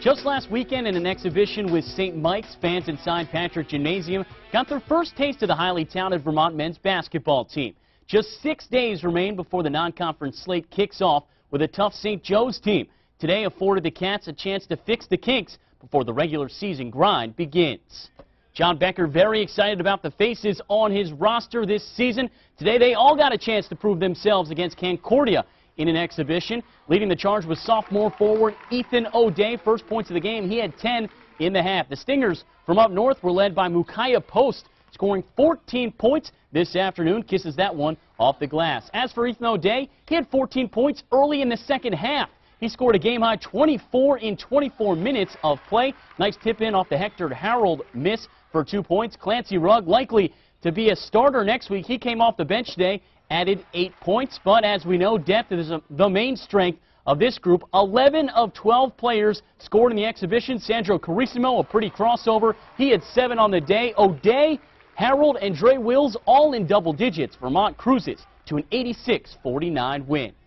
Just last weekend in an exhibition with St. Mike's, fans inside Patrick Gymnasium got their first taste of the highly touted Vermont men's basketball team. Just 6 days remain before the non-conference slate kicks off with a tough St. Joe's team. Today afforded the Cats a chance to fix the kinks before the regular season grind begins. John Becker very excited about the faces on his roster this season. Today they all got a chance to prove themselves against Concordia in an exhibition. Leading the charge was sophomore forward Ethan O'Day. First points of the game, he had 10 in the half. The Stingers from up north were led by Mukaya Post, scoring 14 points this afternoon. Kisses that one off the glass. As for Ethan O'Day, he had 14 points early in the second half. He scored a game-high 24 in 24 minutes of play. Nice tip-in off the Hector Harold miss for 2 points. Clancy Rugg likely to be a starter next week. He came off the bench today, added 8 points. But as we know, depth is the main strength of this group. 11 of 12 players scored in the exhibition. Sandro Carissimo, a pretty crossover. He had 7 on the day. O'Day, Harold, and Dre Wills all in double digits. Vermont cruises to an 86-49 win.